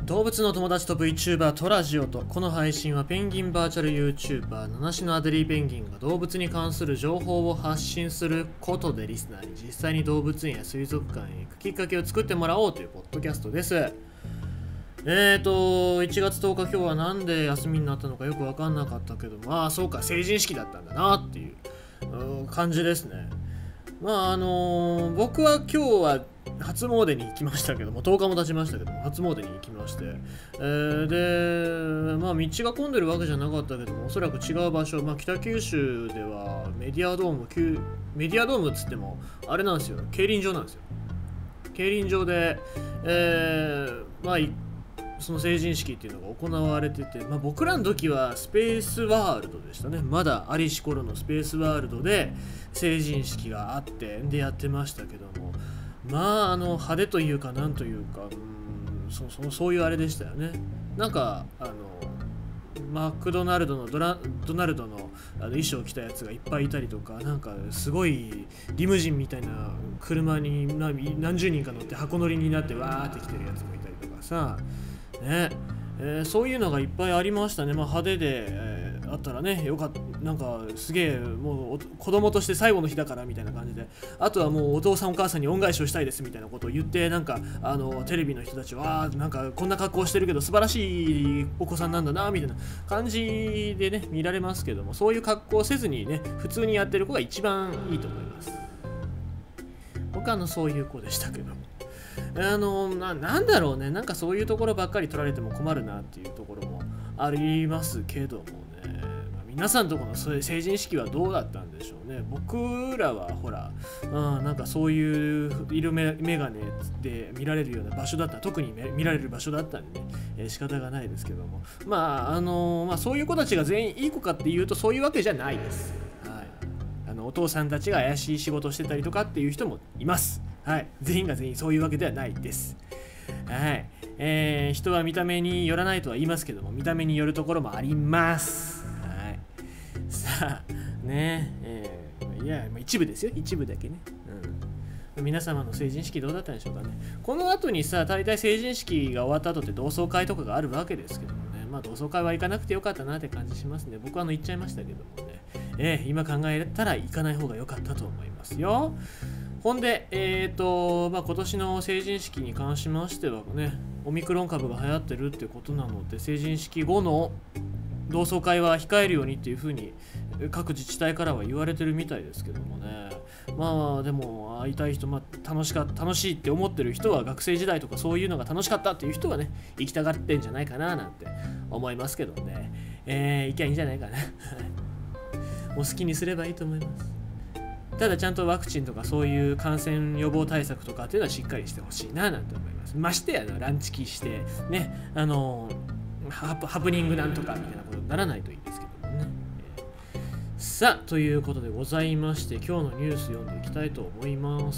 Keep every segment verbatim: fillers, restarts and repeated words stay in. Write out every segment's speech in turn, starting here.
動物の友達と VTuber トラジオと、この配信はペンギンバーチャル YouTuber 七種のアデリーペンギンが動物に関する情報を発信することでリスナーに実際に動物園や水族館へ行くきっかけを作ってもらおうというポッドキャストです。えーといちがつとおか、今日はなんで休みになったのかよく分かんなかったけど、まあそうか、成人式だったんだなっていう感じですね。まああのー、僕は今日は初詣に行きましたけども、とおかも経ちましたけども、初詣に行きまして、えー、で、まあ道が混んでるわけじゃなかったけども、おそらく違う場所、まあ北九州ではメディアドーム、メディアドームっつっても、あれなんですよ、競輪場なんですよ。競輪場で、えー、まあその成人式っていうのが行われてて、まあ、僕らの時はスペースワールドでしたね。まだありし頃のスペースワールドで成人式があってでやってましたけども、まああの派手というかなんというか、うーんそそそういうあれでしたよね。なんかあのマクドナルドのドラドナルドのあの衣装を着たやつがいっぱいいたりとか、なんかすごいリムジンみたいな車に何十人か乗って箱乗りになってわーって来てるやつもいたりとかさね、えー、そういうのがいっぱいありましたね。まあ、派手で、えー、あったらね、よかった。なんかすげえもう子供として最後の日だからみたいな感じで、あとはもうお父さんお母さんに恩返しをしたいですみたいなことを言って、なんかあのテレビの人たちはなんかこんな格好してるけど素晴らしいお子さんなんだなみたいな感じでね見られますけども、そういう格好をせずにね普通にやってる子が一番いいと思います。僕はあのそういう子でしたけども。あの な, なんだろうね、なんかそういうところばっかり取られても困るなっていうところもありますけどもね、まあ、皆さんとこの成人式はどうだったんでしょうね。僕らはほら、うん、なんかそういう色眼鏡で見られるような場所だった、特に見られる場所だったんでね、えー、仕方がないですけども、まああのまあ、そういう子たちが全員いい子かっていうとそういうわけじゃないです。はい、あのお父さんたちが怪しい仕事をしてたりとかっていう人もいます。はい、全員が全員そういうわけではないです。はい、えー、人は見た目によらないとは言いますけども、見た目によるところもあります。はい、さあねえー、いや一部ですよ、一部だけね。うん、皆様の成人式どうだったんでしょうかね。この後にさ、大体成人式が終わった後って同窓会とかがあるわけですけどもね、まあ同窓会は行かなくてよかったなって感じしますね。僕はあの行っちゃいましたけどもね、えー、今考えたら行かない方が良かったと思いますよ。ほんで、えーとまあ、今年の成人式に関しましてはね、オミクロン株が流行ってるってことなので、成人式後の同窓会は控えるようにっていうふうに各自治体からは言われてるみたいですけどもね。まあでも会いたい人、まあ、楽しか楽しいって思ってる人は、学生時代とかそういうのが楽しかったっていう人はね、行きたがってんじゃないかななんて思いますけどね。えー、行きゃいいんじゃないかな。お好きにすればいいと思います。ただちゃんとワクチンとかそういう感染予防対策とかっていうのはしっかりしてほしいななんて思います。ましてやランチキしてね、あのハプ、ハプニングなんとかみたいなことにならないといいですけどもね。えー、さあということでございまして、今日のニュース読んでいきたいと思います。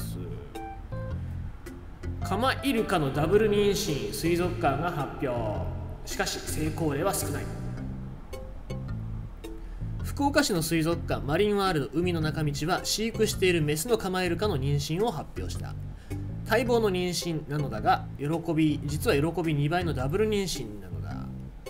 カマイルカのダブル妊娠、水族館が発表。しかし成功例は少ない。福岡市の水族館マリンワールド海の中道は、飼育しているメスのカマイルカの妊娠を発表した。待望の妊娠なのだが、喜び実は喜びにばいのダブル妊娠なのだ。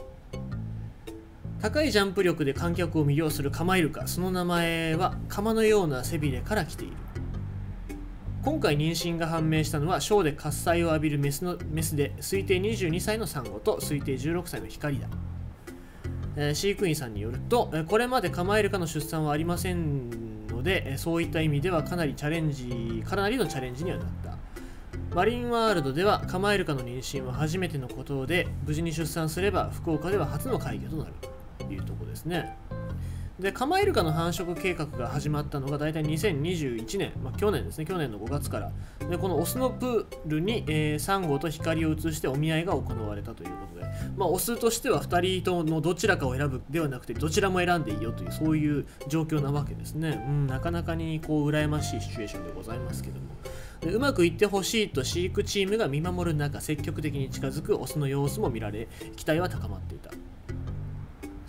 高いジャンプ力で観客を魅了するカマイルカ、その名前は釜のような背びれから来ている。今回妊娠が判明したのは、ショーで喝采を浴びるメスのメスで推定にじゅうにさいのサンゴと推定じゅうろくさいの光だ。えー、飼育員さんによると、これまでカマイルカの出産はありませんので、そういった意味ではかなりチャレンジかなりのチャレンジにはなった。マリンワールドではカマイルカの妊娠は初めてのことで、無事に出産すれば福岡では初の快挙となるというところですね。で、カマイルカの繁殖計画が始まったのがだいたいにせんにじゅういちねん、まあ、去年ですね、去年のごがつから。で、このオスのプールに、えー、サンゴと光を移してお見合いが行われたということで、まあ、オスとしてはふたりとのどちらかを選ぶではなくて、どちらも選んでいいよという、そういう状況なわけですね。うん、なかなかにこう羨ましいシチュエーションでございますけども。で、うまくいってほしいと飼育チームが見守る中、積極的に近づくオスの様子も見られ、期待は高まっていた。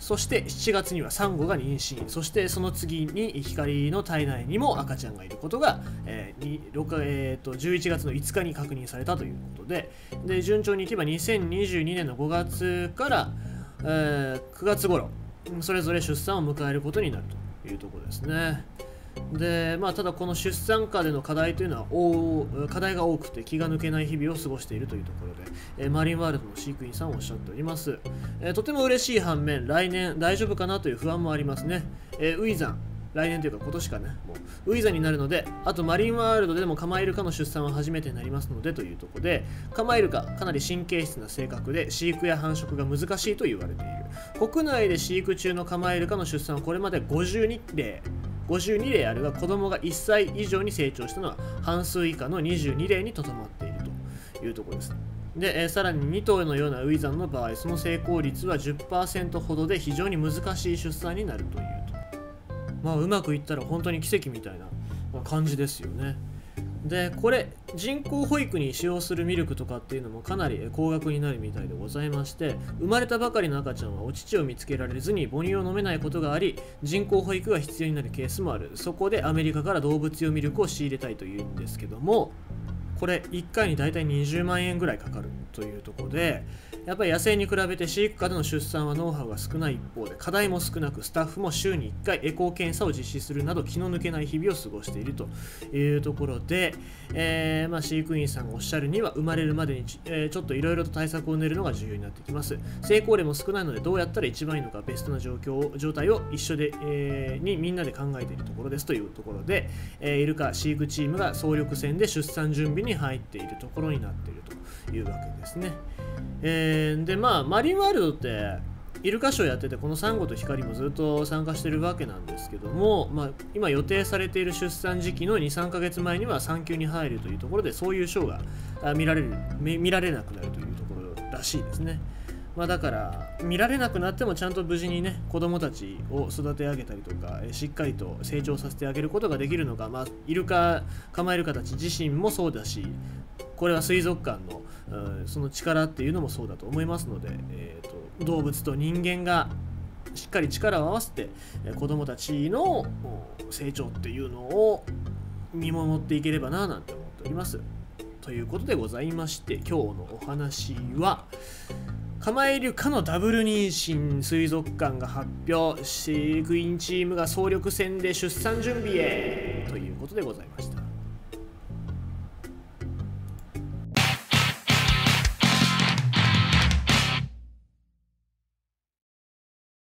そしてしちがつにはサンゴが妊娠、そしてその次に光の体内にも赤ちゃんがいることが、えーにろくえー、とじゅういちがつのいつかに確認されたということで、で順調にいけばにせんにじゅうにねんのごがつから、えー、くがつ頃それぞれ出産を迎えることになるというところですね。でまあ、ただこの出産下での課題というのはお課題が多くて気が抜けない日々を過ごしているというところで、えーマリンワールドの飼育員さんはおっしゃっております。えーとても嬉しい反面、来年大丈夫かなという不安もありますね。えーウィザン来年というか今年かね、もうウィザンになるので、あとマリンワールドでもカマイルカの出産は初めてになりますのでというところで、カマイルカかなり神経質な性格で飼育や繁殖が難しいと言われている。国内で飼育中のカマイルカの出産はこれまでごじゅうにれいごじゅうにれいあるが、子供がいっさい以上に成長したのは半数以下のにじゅうにれいにとどまっているというところです。で、えーさらにに頭のようなウィザンの場合、その成功率は じゅっパーセント ほどで非常に難しい出産になるというと。まあうまくいったら本当に奇跡みたいな感じですよね。でこれ人工保育に使用するミルクとかっていうのもかなり高額になるみたいでございまして、生まれたばかりの赤ちゃんはお乳を見つけられずに母乳を飲めないことがあり、人工保育が必要になるケースもある。そこでアメリカから動物用ミルクを仕入れたいというんですけども、これいっかいにだいたいにじゅうまんえんぐらいかかるというところで、やっぱり野生に比べて飼育下での出産はノウハウが少ない一方で、課題も少なく、スタッフも週にいっかいエコー検査を実施するなど気の抜けない日々を過ごしているというところで、えーまあ、飼育員さんがおっしゃるには、生まれるまでにち,、えー、ちょっといろいろと対策を練るのが重要になってきます。成功例も少ないので、どうやったら一番いいのかベストな状況状態を一緒で、えー、にみんなで考えているところですというところで、えー、イルカ飼育チームが総力戦で出産準備に入っているところになっているというわけですね。えー、でまあマリンワールドってイルカショーやってて、このサンゴと光もずっと参加してるわけなんですけども、まあ、今予定されている出産時期の にさんかげつまえには産休に入るというところで、そういうショーが見られる見見られなくなるというところらしいですね。まあ、だから見られなくなってもちゃんと無事にね子供たちを育て上げたりとか、しっかりと成長させてあげることができるのか、まあ、イルカカマイルカたち自身もそうだし、これは水族館の、うん、その力っていうのもそうだと思いますので、えーと、動物と人間がしっかり力を合わせて子供たちの成長っていうのを見守っていければななんて思っております。ということでございまして、今日のお話はカマイルカのダブル妊娠、水族館が発表、飼育員チームが総力戦で出産準備へということでございました。